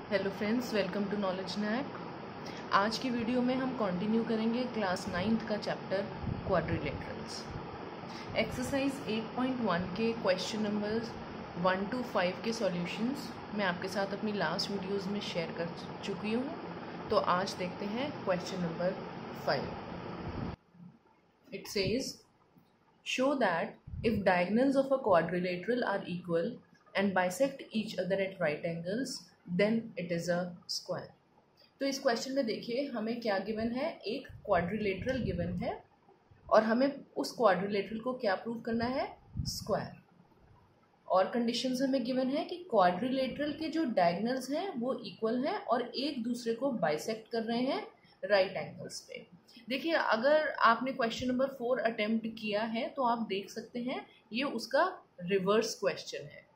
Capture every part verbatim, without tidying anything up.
Hello friends, welcome to knowledge knack. आज की वीडियो में हम कंटिन्यू करेंगे क्लास नाइन्थ का chapter quadrilaterals. Exercise eight point one के question numbers one two five के सॉल्यूशंस मैं आपके साथ अपनी लास्ट वीडियोस में शेयर कर चुकी हूँ। तो आज देखते हैं question number five. It says show that if diagonals of a quadrilateral are equal and bisect each other at right angles then it is a square। तो इस क्वेश्चन में देखिए हमें क्या गिवन है, एक क्वाड्रिलेटरल गिवन है और हमें उस क्वाड्रिलेटरल को क्या प्रूव करना है, स्क्वायर। और कंडीशंस हमें गिवन है कि क्वाड्रिलेटरल के जो डायगोनल्स हैं वो इक्वल हैं और एक दूसरे को बाइसेक्ट कर रहे हैं राइट एंगल्स पे। देखिए अगर आपने क्वेश्चन नंबर फोर अटेम्प्ट किया है तो आप देख सकते हैं ये उसका रिवर्स क्वेश्चन है।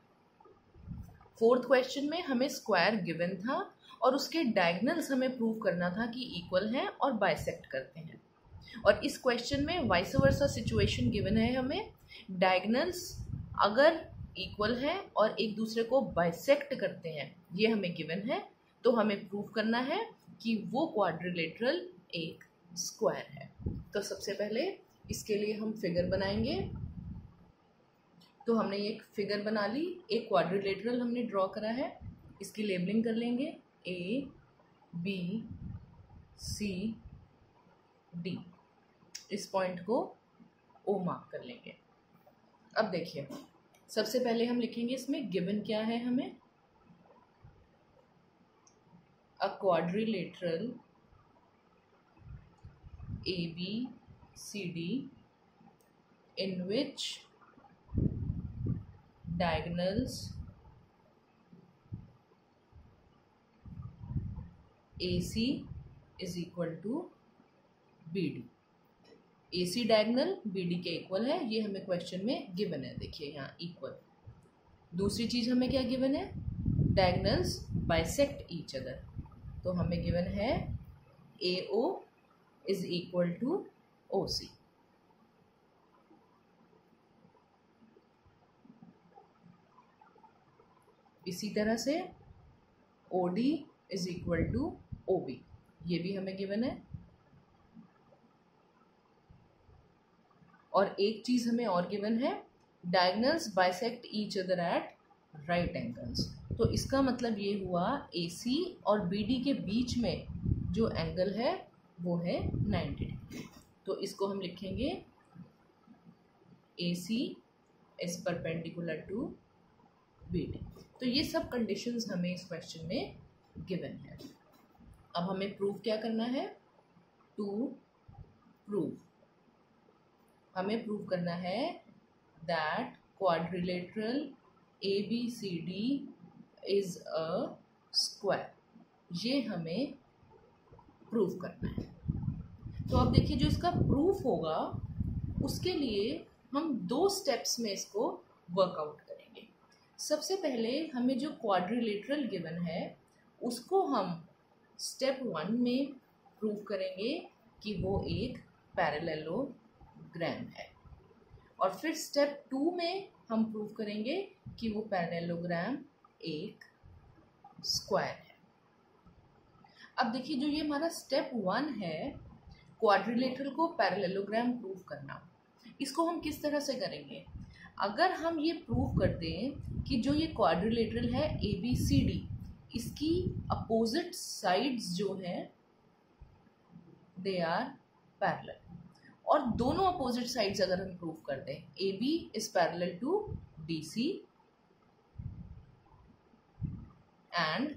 फोर्थ क्वेश्चन में हमें स्क्वायर गिवन था और उसके डायगोनल्स हमें प्रूव करना था कि इक्वल हैं और बाइसेक्ट करते हैं। और इस क्वेश्चन में वाइस वर्सा सिचुएशन गिवन है, हमें डायगोनल्स अगर इक्वल हैं और एक दूसरे को बाइसेक्ट करते हैं ये हमें गिवन है। तो हमें प्रूव करना है कि वो क्वाड्रिलेटरल एक स्क्वायर है। तो सबसे पहले इसके लिए हम फिगर बनाएंगे। तो हमने एक फिगर बना ली, एक क्वाड्रिलेटरल हमने ड्रॉ करा है। इसकी लेबलिंग कर लेंगे ए बी सी डी। इस पॉइंट को ओ मार्क कर लेंगे। अब देखिए सबसे पहले हम लिखेंगे इसमें गिवन क्या है हमें, a quadrilateral A B C D in which diagonals A C is equal to B D। A C diagonal B D के इक्वल है, ये हमें क्वेश्चन में गिवन है। देखिए यहाँ इक्वल। दूसरी चीज हमें क्या गिवन है, डायगोनल्स बाइसेक्ट ईच अदर। तो हमें गिवन है A O is equal to O C। इसी तरह से O D is equal to O B, ये भी हमें गिवन है। और एक चीज हमें और गिवन है, diagonals bisect each other at right angles. तो इसका मतलब ये हुआ A C और B D के बीच में जो एंगल है वो है नाइन्टी डिग्री। तो इसको हम लिखेंगे A C is perpendicular to B D। तो ये सब कंडीशंस हमें इस क्वेश्चन में गिवन है। अब हमें प्रूव क्या करना है, टू प्रूव हमें प्रूव करना है that quadrilateral A B C D is a square. ये हमें प्रूव करना है। तो अब देखिए जो इसका प्रूफ होगा उसके लिए हम दो स्टेप्स में इसको वर्कआउट करेंगे। सबसे पहले हमें जो क्वाड्रिलेटरल गिवन है उसको हम स्टेप वन में प्रूव करेंगे कि वो एक पैरेललोग्राम है और फिर स्टेप टू में हम प्रूव करेंगे कि वो पैरेललोग्राम एक स्क्वायर है। अब देखिए जो ये हमारा स्टेप वन है क्वाड्रिलेटरल को पैरेललोग्राम प्रूव करना, इसको हम किस तरह से करेंगे। अगर हम ये प्रूव कर दें कि जो ये क्वाड्रिलेटरल है ए बी सी डी, इसकी अपोजिट साइड्स जो हैं दे आर पैरेलल, और दोनों अपोजिट साइड्स अगर हम प्रूव कर दें, A B is parallel to D C and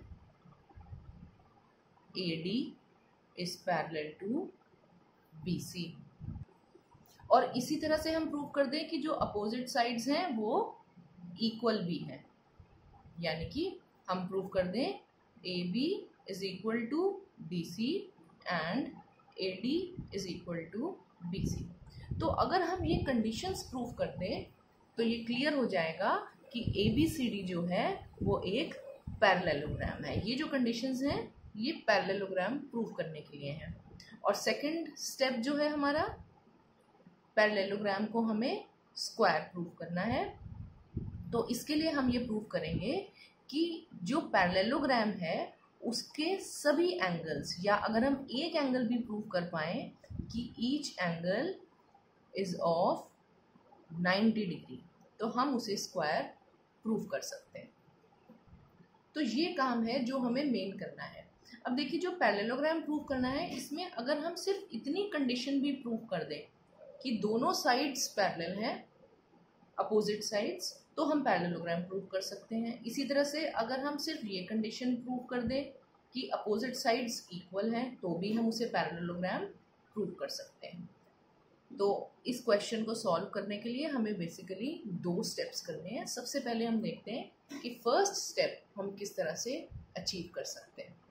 A D is parallel to B C, और इसी तरह से हम प्रूव कर दें कि जो अपोजिट साइड्स हैं वो इक्वल भी हैं, यानी कि हम प्रूव कर दें A B is equal to D C and A D is equal to B C. तो अगर हम ये कंडीशंस प्रूव कर दें तो ये क्लियर हो जाएगा कि ए बी सी डी जो है वो एक पैरेललोग्राम है। ये जो कंडीशंस हैं ये पैरेललोग्राम प्रूव करने के लिए हैं। और सेकंड स्टेप जो है हमारा, पैरेललोग्राम को हमें स्क्वायर प्रूव करना है। तो इसके लिए हम ये प्रूव करेंगे कि जो पैरेललोग्राम है उसके सभी एंगल्स, या अगर हम एक एंगल भी प्रूव कर पाए कि each angle is of ninety degree, तो हम उसे स्क्वायर प्रूव कर सकते हैं। तो ये काम है जो हमें मेन करना है। अब देखिए, जो पैरेललोग्राम प्रूव करना है, इसमें अगर हम सिर्फ इतनी कंडीशन भी प्रूव कर दें कि दोनों साइड्स पैरेलल हैं, अपोजिट साइड्स, तो हम पैरेललोग्राम प्रूव कर सकते हैं। इसी तरह से अगर हम सिर्फ ये कंडीशन प्रूव कर दें कि अपोजिट साइड्स इक्वल हैं, तो भी हम उसे पैरेललोग्राम प्रूव कर सकते हैं। तो इस क्वेश्चन को सॉल्व करने के लिए हमें बेसिकली दो स्टेप्स करने हैं। सबसे पहले हम देखते हैं कि फर्स्ट स्टेप हम किस तरह से अचीव कर सकते हैं।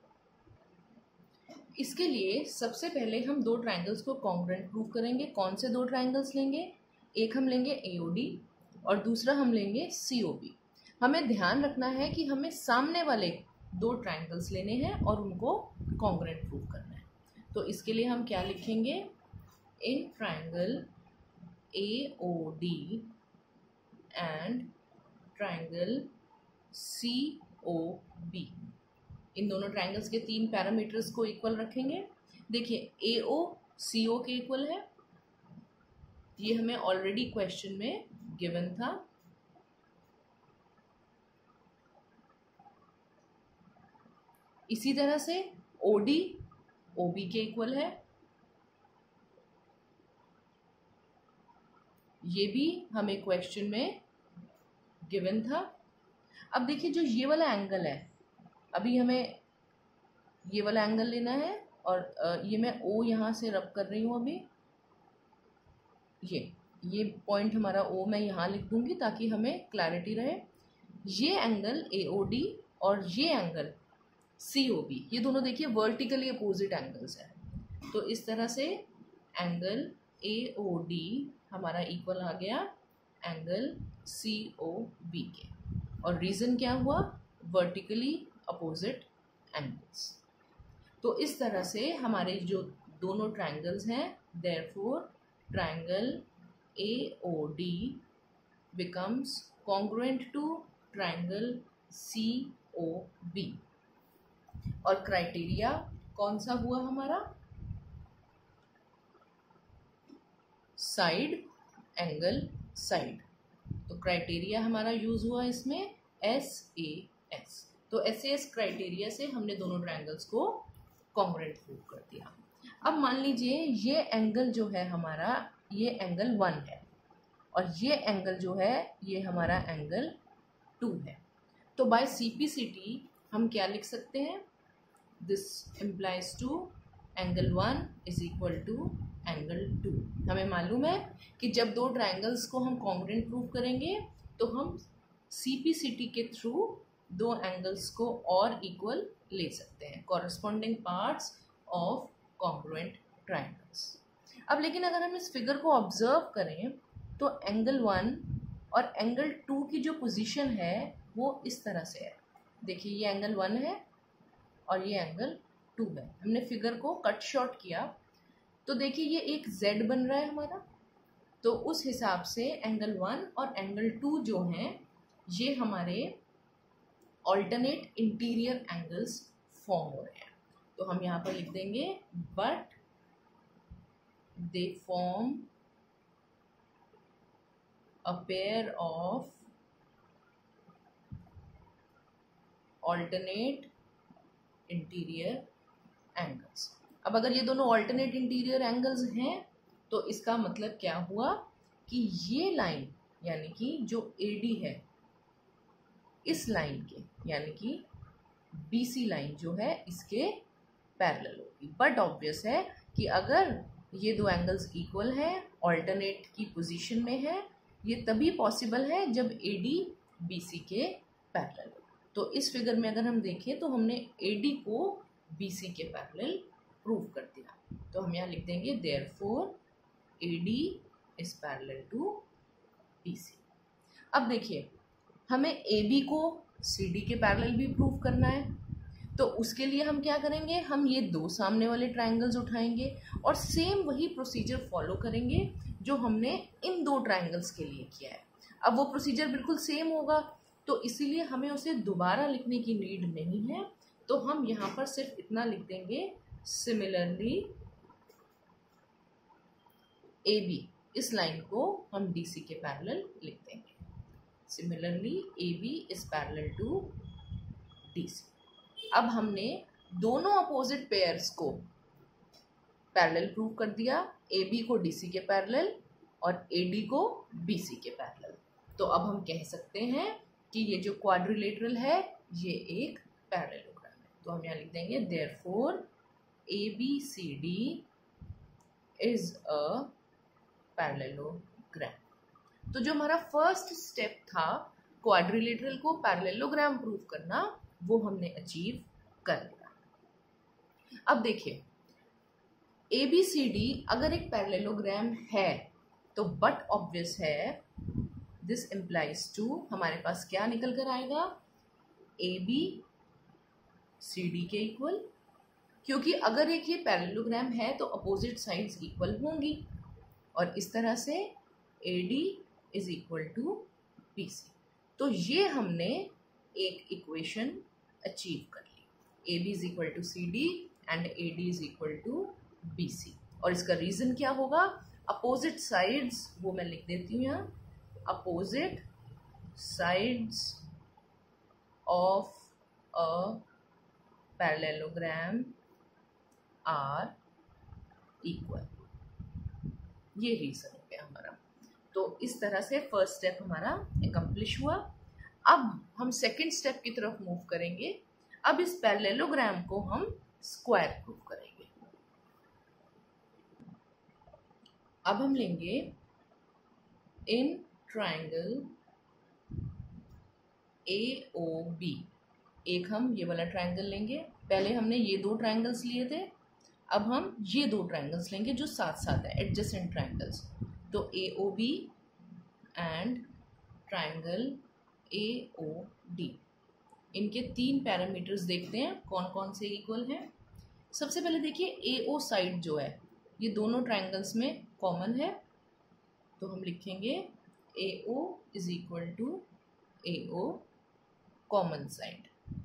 इसके लिए सबसे पहले हम दो ट्रायंगल्स को कॉन्ग्रुएंट प्रूव करेंगे। कौन से दो ट्रायंगल्स लेंगे? एक हम लेंगे ए ओ डी और दूसरा हम लेंगे सी ओ बी। हमें ध्यान रखना है कि हमें सामने वाले दो ट्रायंगल्स लेने हैं और उनको कॉन्ग्रुएंट प्रूव करना है। तो इसके लिए हम क्या लिखेंगे? In triangle A O D and triangle C O B, इन दोनों ट्रायंगल्स के तीन पैरामीटर्स को इक्वल रखेंगे। देखिए, ए ओ सी ओ के इक्वल है, ये हमें ऑलरेडी क्वेश्चन में गिवन था। इसी तरह से ओ डी ओ बी के इक्वल है, ये भी हमें क्वेश्चन में गिवन था। अब देखिए, जो ये वाला एंगल है, अभी हमें ये वाला एंगल लेना है और ये मैं ओ यहाँ से रब कर रही हूँ। अभी ये ये पॉइंट हमारा ओ मैं यहाँ लिख दूंगी ताकि हमें क्लैरिटी रहे। ये एंगल ए ओ डी और ये एंगल सी ओ बी, ये दोनों देखिए वर्टिकली अपोजिट एंगल्स हैं। तो इस तरह से एंगल ए ओ डी हमारा इक्वल आ गया एंगल सी ओ बी के, और रीज़न क्या हुआ? Vertically opposite angles. तो इस तरह से हमारे जो दोनों ट्रायंगल्स हैं, therefore triangle A O D becomes congruent to triangle C O B. और क्राइटेरिया कौन सा हुआ हमारा? Side angle side. तो क्राइटेरिया हमारा यूज हुआ इसमें एस ए एस। तो एस ए एस क्राइटेरिया से हमने दोनों ट्रायंगल्स को कॉन्ग्रुएंट प्रूव कर दिया। अब मान लीजिए ये एंगल जो है हमारा, ये एंगल वन है और ये एंगल जो है ये हमारा एंगल टू है। तो by C P C T हम क्या लिख सकते हैं? This implies to angle one is equal to angle two. हमें मालूम है कि जब दो ट्रायंगल्स को हम कॉन्ग्रुएंट प्रूव करेंगे तो हम सी पी सी टी के थ्रू दो एंगल्स को और इक्वल ले सकते हैं, corresponding parts of congruent triangles. अब लेकिन अगर हम इस फिगर को ऑब्जर्व करें तो एंगल वन और एंगल टू की जो पोजीशन है वो इस तरह से है। देखिए, ये एंगल वन है और ये एंगल टू है। हमने फिगर को कट शॉर्ट किया तो देखिए ये एक Z बन रहा है हमारा। तो उस हिसाब से एंगल वन और एंगल टू जो हैं ये हमारे ऑल्टरनेट इंटीरियर एंगल्स फॉर्म हो रहे हैं। तो हम यहाँ पर लिख देंगे but they form a pair of alternate interior angles. अब अगर ये दोनों ऑल्टरनेट इंटीरियर एंगल्स हैं तो इसका मतलब क्या हुआ कि ये लाइन यानी कि जो ए डी है इस लाइन के यानी कि बी सी लाइन जो है इसके पैरेलल होगी। बट ऑब्वियस है कि अगर ये दो एंगल्स इक्वल हैं, ऑल्टरनेट की पोजीशन में है, ये तभी पॉसिबल है जब ए डी बी सी के पैरेलल हो। तो इस फिगर में अगर हम देखें तो हमने ए डी को बी सी के पैरेलल प्रूव कर दिया। तो हम यहाँ लिख देंगे therefore A D is parallel to B C. अब देखिए, हमें ए बी को सी डी के पैरेलल भी प्रूव करना है। तो उसके लिए हम क्या करेंगे? हम ये दो सामने वाले ट्रायंगल्स उठाएंगे और सेम वही प्रोसीजर फॉलो करेंगे जो हमने इन दो ट्रायंगल्स के लिए किया है। अब वो प्रोसीजर बिल्कुल सेम होगा तो इसीलिए हमें उसे दोबारा लिखने की नीड नहीं है, तो हम यहाँ पर सिर्फ इतना लिख देंगे सिमिलरली ए बी, इस लाइन को हम डी सी के पैरेलल लिख देंगे। Similarly A B is parallel to D C. अब हमने दोनों अपोजिट पेयर्स को पैरेलल प्रूव कर दिया, ए बी को डी सी के पैरेलल और ए डी को बी सी के पैरेलल। तो अब हम कह सकते हैं कि ये जो क्वाड्रिलेटरल है ये एक पैरेललोग्राम है। तो हम यहाँ लिख देंगे therefore A B C D is a parallelogram. तो जो हमारा फर्स्ट स्टेप था क्वाड्रिलेटरल को पैरेललोग्राम प्रूव करना, वो हमने अचीव कर लिया। अब देखिए ए बी सी डी अगर एक पैरेललोग्राम है तो बट ऑब्वियस है दिस इम्प्लाइज टू, हमारे पास क्या निकल कर आएगा, ए बी सी डी के इक्वल, क्योंकि अगर एक ये पैरेललोग्राम है तो अपोजिट साइड्स इक्वल होंगी, और इस तरह से A D is equal to B C. तो ये हमने एक इक्वेशन अचीव कर ली, A B is equal to C D and A D is equal to B C. और इसका रीजन क्या होगा, अपोजिट साइड्स, वो मैं लिख देती हूँ यहाँ, opposite sides of a parallelogram are equal, ये रीजन हो गया हमारा। तो इस तरह से फर्स्ट स्टेप हमारा एकम्प्लिश हुआ। अब हम सेकंड स्टेप की तरफ मूव करेंगे। अब इस पैरेललोग्राम को हम स्क्वायर प्रूव करेंगे। अब हम लेंगे इन ट्रायंगल ए ओ बी, एक हम ये वाला ट्रायंगल लेंगे, पहले हमने ये दो ट्रायंगल्स लिए थे, अब हम ये दो ट्रायंगल्स लेंगे जो साथ साथ है, एडजेसेंट ट्रायंगल्स। तो A O B and triangle A O D, इनके तीन पैरामीटर्स देखते हैं कौन कौन से इक्वल हैं। सबसे पहले देखिए ए ओ साइड जो है ये दोनों ट्रायंगल्स में कॉमन है, तो हम लिखेंगे A O is equal to A O common side.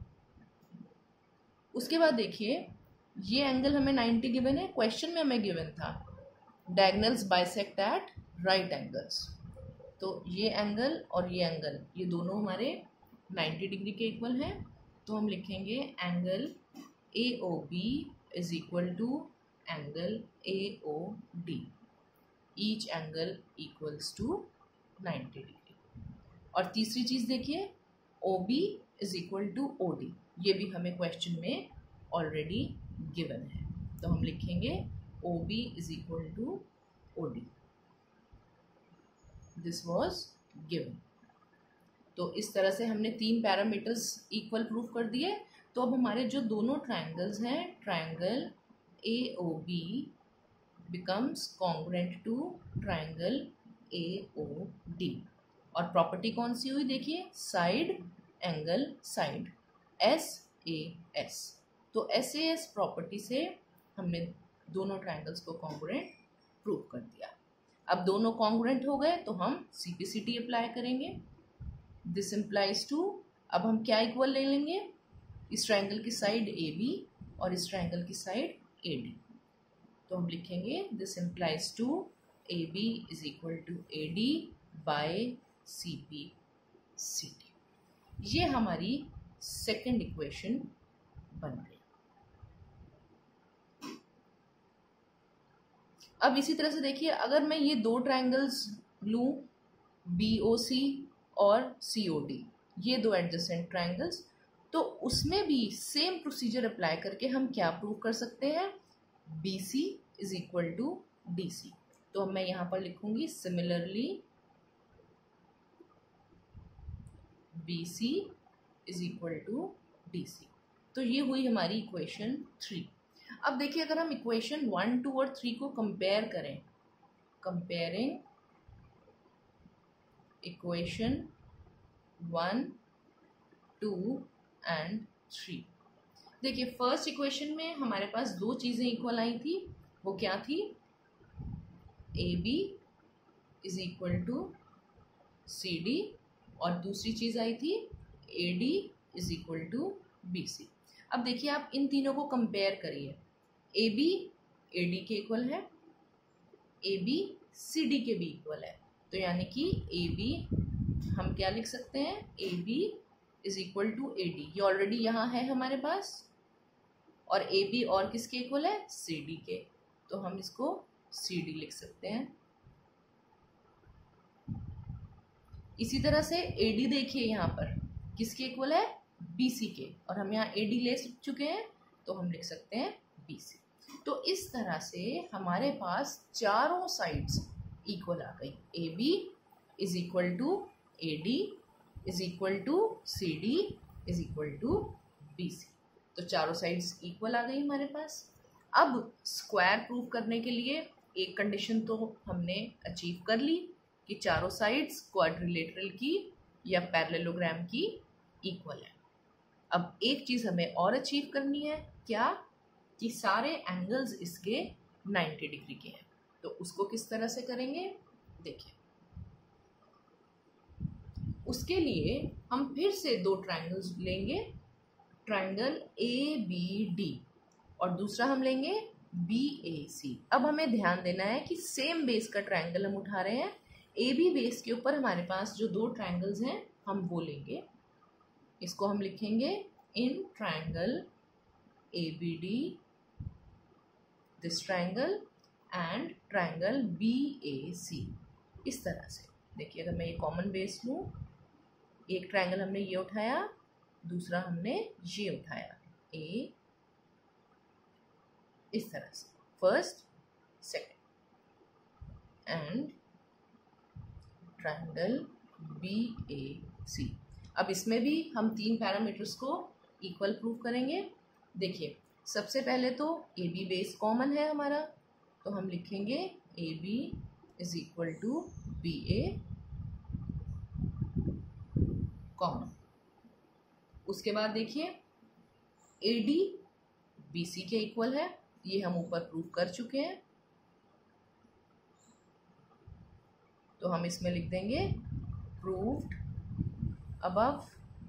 उसके बाद देखिए ये एंगल हमें नाइंटी गिवन है, क्वेश्चन में हमें गिवन था diagonals bisect at right angles, तो ये एंगल और ये एंगल ये दोनों हमारे नाइंटी डिग्री के इक्वल हैं। तो हम लिखेंगे angle A O B is equal to angle A O D, each angle equals to ninety degree. और तीसरी चीज़ देखिए O B is equal to O D, ये भी हमें क्वेश्चन में ऑलरेडी गिवन है, तो हम लिखेंगे O B is equal to O D, this was given. तो इस तरह से हमने तीन पैरामीटर्स इक्वल प्रूफ कर दिए। तो अब हमारे जो दोनों ट्रायंगल्स हैं, triangle A O B becomes congruent to triangle A O D. और प्रॉपर्टी कौन सी हुई देखिए, side angle side, S A S. तो एस ए एस प्रॉपर्टी से हमने दोनों ट्रायंगल्स को कॉन्ग्रुएंट प्रूव कर दिया। अब दोनों कॉन्ग्रुएंट हो गए तो हम C P C T apply करेंगे। दिस इम्प्लाइज टू, अब हम क्या इक्वल ले लेंगे, इस ट्रायंगल की साइड ए बी और इस ट्रायंगल की साइड ए डी। तो हम लिखेंगे this implies to A B is equal to A D by C P C T. ये हमारी सेकेंड इक्वेशन बन गई। अब इसी तरह से देखिए अगर मैं ये दो ट्रायंगल्स लूँ, बी ओ सी और सी ओ डी, ये दो एडजेसेंट ट्रायंगल्स, तो उसमें भी सेम प्रोसीजर अप्लाई करके हम क्या प्रूव कर सकते हैं, B C is equal to D C. तो मैं यहाँ पर लिखूंगी similarly B C is equal to D C. तो ये हुई हमारी इक्वेशन थ्री। अब देखिए अगर हम इक्वेशन वन टू और थ्री को कंपेयर करें, comparing equation one two and three, देखिए फर्स्ट इक्वेशन में हमारे पास दो चीज़ें इक्वल आई थी, वो क्या थी, A B is equal to C D और दूसरी चीज़ आई थी A D is equal to B C. अब देखिए आप इन तीनों को कंपेयर करिए, ए बी ए डी के इक्वल है, ए बी सी डी के भी इक्वल है, तो यानी कि ए बी हम क्या लिख सकते हैं, A B is equal to A D, ये ऑलरेडी यहाँ है हमारे पास, और ए बी और किसके इक्वल है, सी डी के, तो हम इसको सी डी लिख सकते हैं। इसी तरह से ए डी देखिए यहाँ पर किसके इक्वल है, बी सी के, और हम यहाँ ए डी ले चुके हैं तो हम लिख सकते हैं बी सी। तो इस तरह से हमारे पास चारों साइड्स इक्वल आ गई, A B is equal to A D is equal to C D is equal to B C. तो चारों साइड्स इक्वल आ गई हमारे पास। अब स्क्वायर प्रूव करने के लिए एक कंडीशन तो हमने अचीव कर ली कि चारों साइड्स क्वाड्रिलेटरल की या पैरेललोग्राम की इक्वल है। अब एक चीज़ हमें और अचीव करनी है, क्या, कि सारे एंगल्स इसके नाइन्टी डिग्री के हैं। तो उसको किस तरह से करेंगे देखिए। उसके लिए हम फिर से दो ट्रायंगल्स लेंगे, ट्रायंगल ए बी डी और दूसरा हम लेंगे बी ए सी। अब हमें ध्यान देना है कि सेम बेस का ट्रायंगल हम उठा रहे हैं, ए बी बेस के ऊपर हमारे पास जो दो ट्रायंगल्स हैं हम वो लेंगे। इसको हम लिखेंगे in triangle A B D this triangle and triangle B A C. इस तरह से देखिए, अगर मैं ये कॉमन बेस लूँ, एक ट्रायंगल हमने ये उठाया, दूसरा हमने ये उठाया, ए, इस तरह से first second and triangle B A C. अब इसमें भी हम तीन पैरामीटर्स को इक्वल प्रूव करेंगे। देखिए सबसे पहले तो ए बी बेस कॉमन है हमारा, तो हम लिखेंगे A B is equal to B A common. उसके बाद देखिए ए डी बी सी के इक्वल है, ये हम ऊपर प्रूव कर चुके हैं, तो हम इसमें लिख देंगे प्रूव्ड अबव।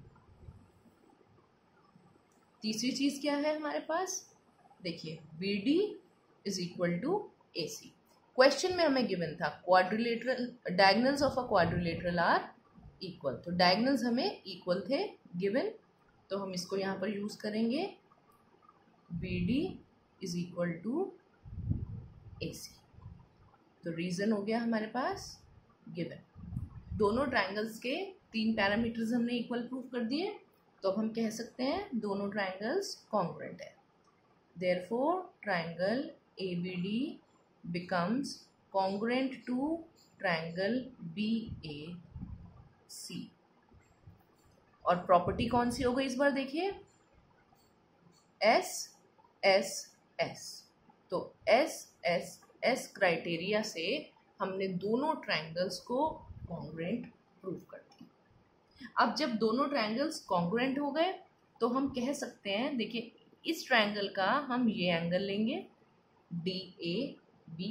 तीसरी चीज क्या है हमारे पास, देखिए B D is equal to A C. Question में हमें गिवन था quadrilateral diagonals of a quadrilateral are equal, तो डायगोनल्स हमें इक्वल थे गिवन, तो हम इसको यहाँ पर यूज करेंगे B D is equal to A C. तो रीजन हो गया हमारे पास गिवन। दोनों ट्रायंगल्स के तीन पैरामीटर्स हमने इक्वल प्रूव कर दिए, तो अब हम कह सकते हैं दोनों ट्रायंगल्स कॉन्ग्रुएंट है। Therefore triangle A B D becomes congruent to triangle B A C. और प्रॉपर्टी कौन सी हो गई इस बार देखिए, एस एस एस। तो एस एस एस क्राइटेरिया से हमने दोनों ट्रायंगल्स को कॉन्ग्रुएंट प्रूव कर दिया। अब जब दोनों ट्रायंगल्स कॉन्ग्रुएंट हो गए तो हम कह सकते हैं, देखिए इस ट्रायंगल का हम ये एंगल लेंगे D A B,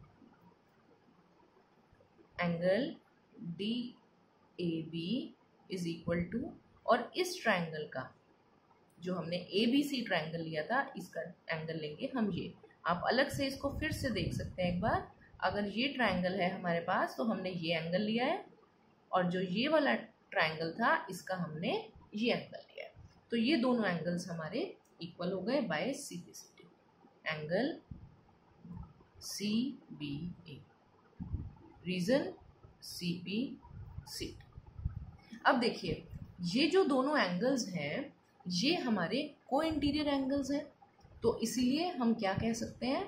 angle D A B is equal to, और इस ट्रायंगल का जो हमने ए बी सी ट्रायंगल लिया था इसका एंगल लेंगे हम ये। आप अलग से इसको फिर से देख सकते हैं एक बार, अगर ये ट्रायंगल है हमारे पास तो हमने ये एंगल लिया है, और जो ये वाला ट्रायंगल था इसका हमने ये एंगल लिया है, तो ये दोनों एंगल्स हमारे इक्वल हो गए by C B C D, angle C B A, reason C B C D. अब देखिए ये जो दोनों एंगल्स हैं ये हमारे को इंटीरियर एंगल्स हैं, तो इसीलिए हम क्या कह सकते हैं,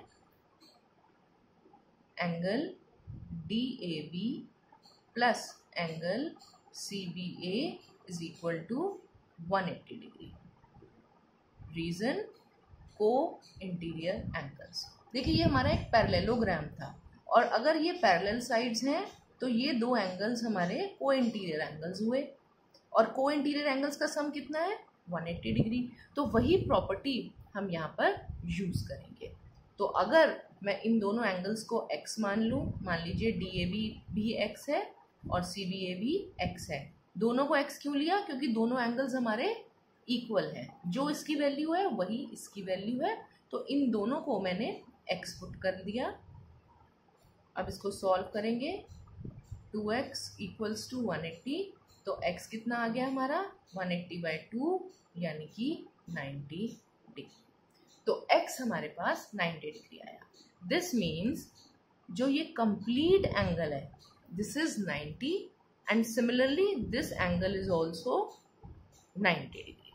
angle D A B plus angle C B A is equal to one eighty degree, reason co-interior angles. देखिए ये हमारा एक पैरेललोग्राम था, और अगर ये पैरेलल साइड्स हैं तो ये दो एंगल्स हमारे को इंटीरियर एंगल्स हुए, और को इंटीरियर एंगल्स का सम कितना है वन एट्टी डिग्री। तो वही प्रॉपर्टी हम यहाँ पर यूज़ करेंगे। तो अगर मैं इन दोनों एंगल्स को x मान लूँ, मान लीजिए डी ए बी भी x है और सी बी ए भी x है, दोनों को x क्यों लिया? क्योंकि दोनों एंगल्स हमारे इक्वल हैं, जो इसकी वैल्यू है वही इसकी वैल्यू है, तो इन दोनों को मैंने x पुट कर दिया। अब इसको सॉल्व करेंगे, two x equals to one eighty, तो x कितना आ गया हमारा वन एट्टी बाई टू यानी कि नाइन्टी डिग्री। तो x हमारे पास नाइन्टी डिग्री आया। दिस मीन्स जो ये कंप्लीट एंगल है this is ninety and similarly this angle is also ninety degree.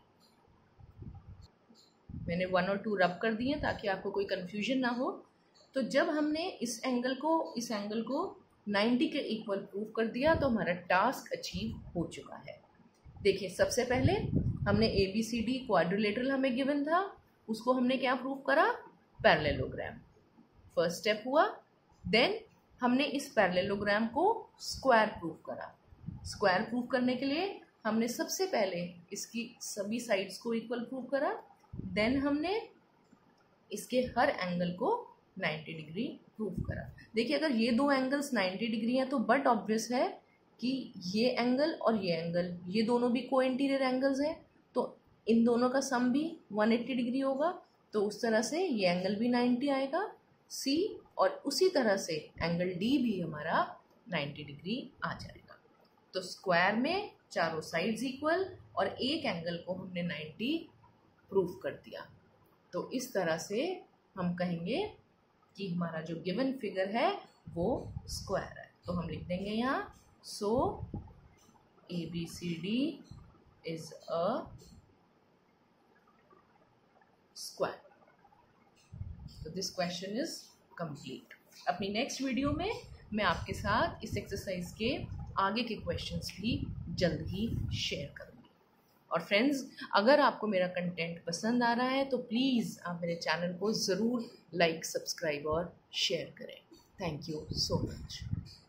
मैंने वन और टू रब कर दिए ताकि आपको कोई कंफ्यूजन ना हो। तो जब हमने इस एंगल को इस एंगल को नाइन्टी के इक्वल प्रूव कर दिया तो हमारा टास्क अचीव हो चुका है। देखिए, सबसे पहले हमने A B C D quadrilateral हमें गिवन था, उसको हमने क्या प्रूव करा? पैरेललोग्राम। फर्स्ट स्टेप हुआ। देन हमने इस पैरेललोग्राम को स्क्वायर प्रूव करा। स्क्वायर प्रूव करने के लिए हमने सबसे पहले इसकी सभी साइड्स को इक्वल प्रूव करा। देन हमने इसके हर एंगल को नाइन्टी डिग्री प्रूव करा। देखिए, अगर ये दो एंगल्स नाइन्टी डिग्री हैं तो बट ऑब्वियस है कि ये एंगल और ये एंगल ये दोनों भी को इंटीरियर एंगल्स हैं, तो इन दोनों का सम भी वन एट्टी डिग्री होगा। तो उस तरह से ये एंगल भी नाइन्टी आएगा सी, और उसी तरह से एंगल डी भी हमारा नाइन्टी डिग्री आ जाएगा। तो स्क्वायर में चारों साइड्स इक्वल और एक एंगल को हमने नाइन्टी प्रूव कर दिया। तो इस तरह से हम कहेंगे कि हमारा जो गिवन फिगर है वो स्क्वायर है। तो हम लिख देंगे यहाँ, so A B C D is a square. तो दिस क्वेश्चन इज कंप्लीट। अपनी नेक्स्ट वीडियो में मैं आपके साथ इस एक्सरसाइज के आगे के क्वेश्चंस भी जल्द ही शेयर करूँगी। और फ्रेंड्स, अगर आपको मेरा कंटेंट पसंद आ रहा है तो प्लीज़ आप मेरे चैनल को ज़रूर लाइक, सब्सक्राइब और शेयर करें। Thank you so much.